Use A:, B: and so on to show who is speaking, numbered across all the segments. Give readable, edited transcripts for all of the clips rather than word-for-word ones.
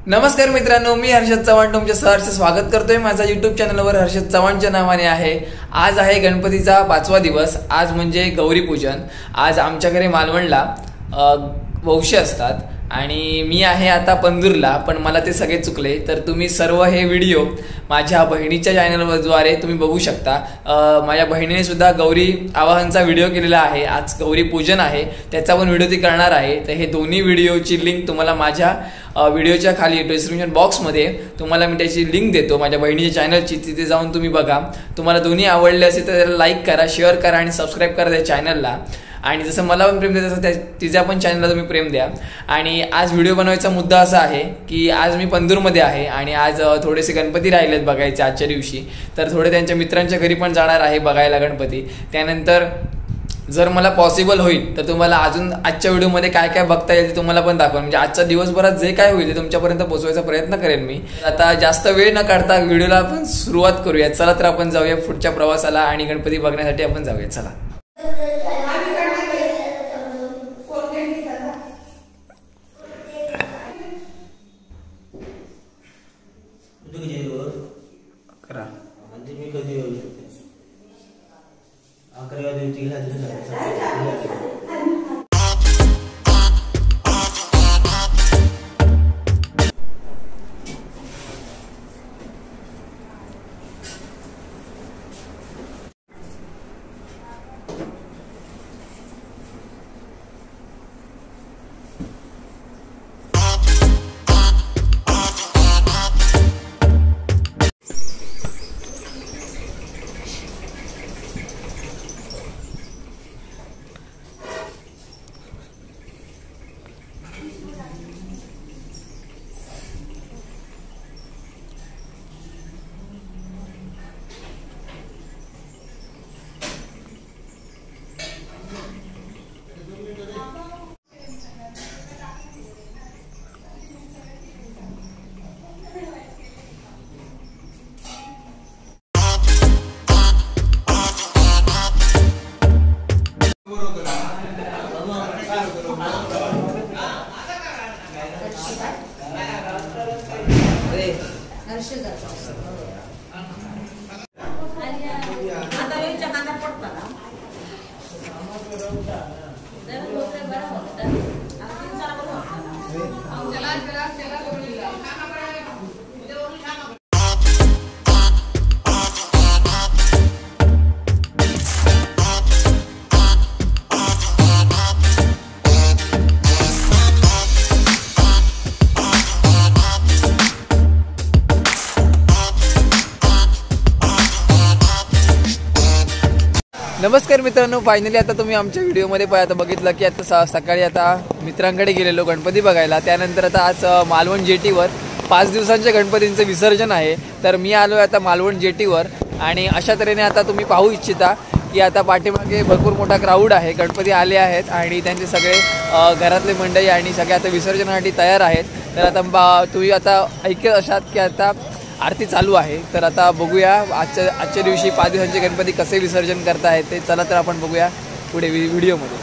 A: नमस्कार मित्रांनो, मी हर्षद चव्हाण तुमचे सहर्ष स्वागत करतोय माझा यूट्यूब चॅनलवर हर्षद चव्हाणच्या नावाने आहे। आज आहे गणपतीचा 5वा दिवस। आज म्हणजे गौरीपूजन। आज आमच्या घरी मालवणला वंशी असतात आणि मी आहे आता पंदूरला, पण मला ते सगळे चुकले। तर तुम्ही सर्व हे व्हिडिओ माझ्या बहिणीच्या चॅनलद्वारे तुम्ही बघू शकता। माझ्या बहिणीने सुद्धा गौरी आवाहनचा व्हिडिओ केलेला आहे। आज गौरी पूजन आहे, त्याचा पण व्हिडिओ ती करणार आहे। तर हे दोन्ही व्हिडिओची लिंक तुम्हाला माझ्या व्हिडिओच्या खाली डिस्क्रिप्शन बॉक्समध्ये तुम्हाला मी त्याची लिंक देतो माझ्या बहिणीच्या चॅनलची। तिथे जाऊन तुम्ही बघा। तुम्हाला दोन्ही आवडले असेल तर त्याला लाईक करा, शेअर करा आणि सबस्क्राईब करा त्या चॅनलला। आणि जसं मला पण प्रेम द्या तसं तिच्या पण चॅनलला तुम्ही प्रेम द्या। आणि आज व्हिडिओ बनवायचा मुद्दा असा आहे की आज मी पंदूरमध्ये आहे आणि आज थोडेसे गणपती राहिलेत बघायचे आजच्या दिवशी। तर थोडे त्यांच्या मित्रांच्या घरी पण जाणार आहे बघायला गणपती। त्यानंतर जर मला पॉसिबल होईल तर तुम्हाला अजून आजच्या व्हिडिओमध्ये काय काय बघता येईल ते तुम्हाला पण दाखवा। म्हणजे आजच्या दिवसभरात जे काय होईल ते तुमच्यापर्यंत पोहोचवायचा प्रयत्न करेन मी। आता जास्त वेळ न काढता व्हिडिओला आपण सुरुवात करूया। चला तर आपण जाऊया पुढच्या प्रवासाला आणि गणपती बघण्यासाठी आपण जाऊया। चला। करा
B: म्हणजे मी कधी येऊ शकते 11 दिवशी
A: नमस्कार मित्रांनो, फायनली आता तुम्ही आमच्या व्हिडिओमध्ये आता बघितलं की आता सकाळी आता मित्रांकडे गेलेलो गणपती बघायला। त्यानंतर आता आज मालवण जेटीवर 5 दिवसांच्या गणपतींचं विसर्जन आहे। तर मी आलो आता मालवण जेटीवर आणि अशा तऱ्हेने आता तुम्ही पाहू इच्छिता की आता पाठीमागे भरपूर मोठा क्राऊड आहे। गणपती आले आहेत आणि त्यांचे सगळे घरातले मंडळी आणि सगळे आता विसर्जनासाठी तयार आहेत। तर आता तुम्ही आता ऐकत असाल की आता आरती चालू आहे। तर आता बघूया आजच्या दिवशी 5 दिवसांचे गणपती कसे विसर्जन करतायत ते। चला तर आपण बघूया पुढे व्हिडिओमध्ये।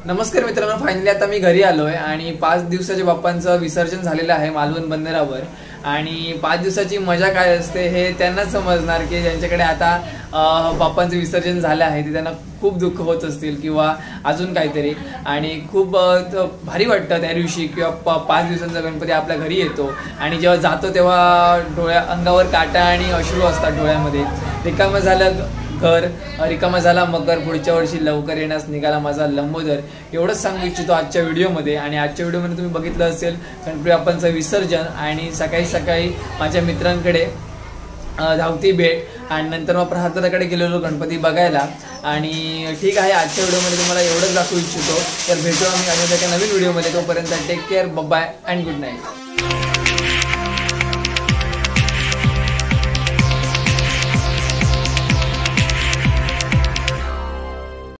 A: नमस्कार मित्रांनो, फायनली आता मी घरी आलोय आणि 5 दिवसाच्या बाप्पांचं विसर्जन झालेलं आहे मालवण बंदरावर. आणि 5 दिवसाची मजा काय असते हे त्यांनाच समजणार की ज्यांच्याकडे आता बाप्पांचं विसर्जन झालं आहे ते त्यांना खूप दुःख होत असतील किंवा अजून काहीतरी. आणि खूप भारी वाटतं त्या दिवशी किंवा 5 दिवसांचा गणपती आपल्या घरी येतो आणि जेव्हा जातो तेव्हा अंगावर काटा आणि अश्रू असतात डोळ्यामध्ये. रिकामं झालं घर, रिकामा झाला मकर, पुढच्या वर्षी लवकर येण्यास निघाला माझा लंबोदर, एवढंच सांगू इच्छितो आजच्या व्हिडिओमध्ये. आणि आजच्या व्हिडिओमध्ये तुम्ही बघितलं असेल गणपती बाप्पांचं विसर्जन आणि सकाळी सकाळी माझ्या मित्रांकडे धावती भेट आणि नंतर मग प्रहातराकडे गेलेलो गणपती बघायला. आणि ठीक आहे, आजच्या व्हिडिओमध्ये तुम्हाला एवढंच दाखवू इच्छितो. तर भेटू आम्ही अजून एका नवीन व्हिडिओमध्ये. तोपर्यंत take care, bye and good night.